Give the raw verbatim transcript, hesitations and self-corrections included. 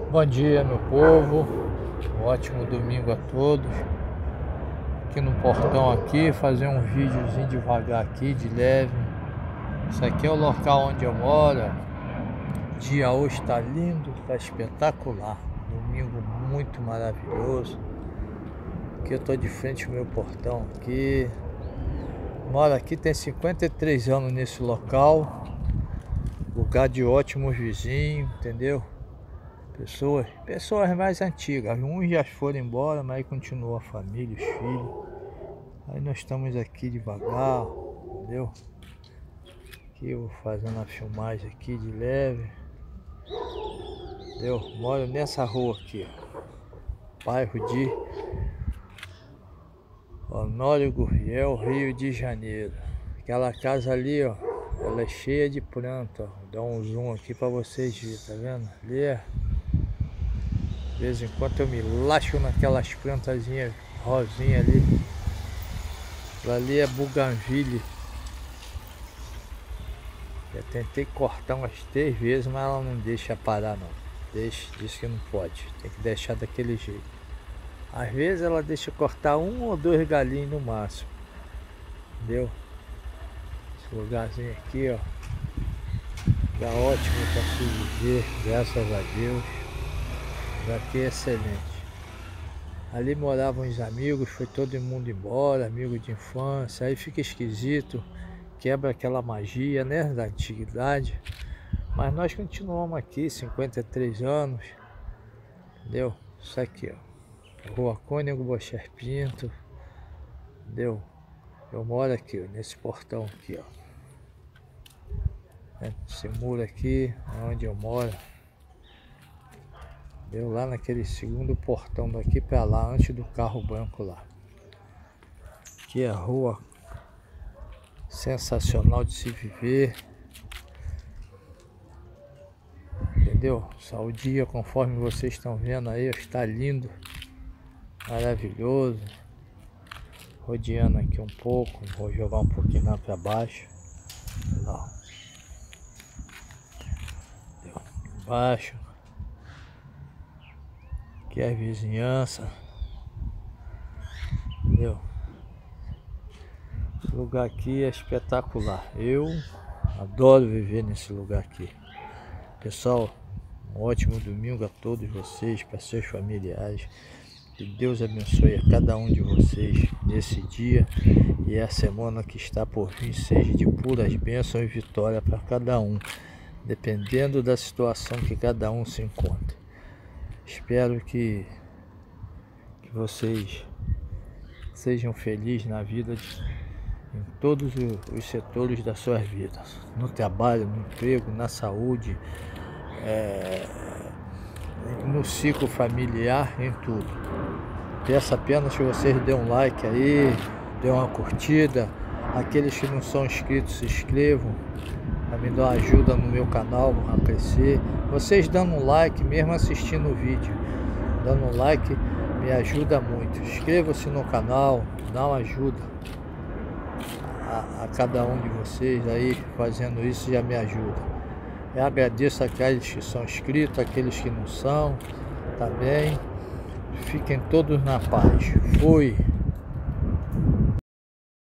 Bom dia, meu povo, um ótimo domingo a todos. Aqui no portão aqui, fazer um videozinho devagar aqui, de leve. Isso aqui é o local onde eu moro. O dia hoje está lindo, está espetacular. Domingo muito maravilhoso. Aqui eu tô de frente ao meu portão aqui. Moro aqui, tem cinquenta e três anos nesse local. Lugar de ótimos vizinhos, entendeu? Pessoas, pessoas mais antigas, uns já foram embora, mas aí continua a família, os filhos. Aí nós estamos aqui devagar, entendeu? Aqui eu vou fazendo a filmagem aqui de leve. Entendeu? Moro nessa rua aqui, ó. Bairro de Honório Gurriel, Rio de Janeiro. Aquela casa ali, ó, ela é cheia de planta, ó. Vou dar um zoom aqui pra vocês verem, tá vendo? Ali é... De vez em quando eu me laxo naquelas plantazinhas rosinhas ali. Aquilo ali é buganvília. Já tentei cortar umas três vezes, mas ela não deixa parar não. Deixa, diz que não pode. Tem que deixar daquele jeito. Às vezes ela deixa cortar um ou dois galinhos no máximo. Entendeu? Esse lugarzinho aqui, ó. Lugar ótimo para se viver, graças a Deus. Aqui é excelente. Ali moravam os amigos, foi todo mundo embora, amigo de infância, aí fica esquisito, quebra aquela magia, né, da antiguidade. Mas nós continuamos aqui, cinquenta e três anos, entendeu? Isso aqui, ó, Rua Cônego Bocher Pinto, entendeu? Eu moro aqui, ó, nesse portão aqui, ó. Esse muro aqui, onde eu moro. Deu lá naquele segundo portão daqui pra lá, antes do carro branco lá. Aqui é a rua sensacional de se viver. Entendeu? Só o dia, conforme vocês estão vendo aí, está lindo, maravilhoso. Rodeando aqui um pouco, vou jogar um pouquinho lá pra baixo. Lá. Embaixo. Aqui é a vizinhança, entendeu? Esse lugar aqui é espetacular. Eu adoro viver nesse lugar aqui. Pessoal, um ótimo domingo a todos vocês, para seus familiares. Que Deus abençoe a cada um de vocês nesse dia e a semana que está por vir seja de puras bênçãos e vitória para cada um, dependendo da situação que cada um se encontra. Espero que, que vocês sejam felizes na vida, de, em todos os setores das suas vidas. No trabalho, no emprego, na saúde, é, no ciclo familiar, em tudo. Peço apenas que vocês dêem um like aí, dêem uma curtida. Aqueles que não são inscritos, se inscrevam. Para me dar ajuda no meu canal a crescer. Vocês dando um like, mesmo assistindo o vídeo, dando um like me ajuda muito. Inscreva-se no canal, dá uma ajuda a, a cada um de vocês aí, fazendo isso já me ajuda. Eu agradeço aqueles que são inscritos, aqueles que não são também. Fiquem todos na paz. Fui.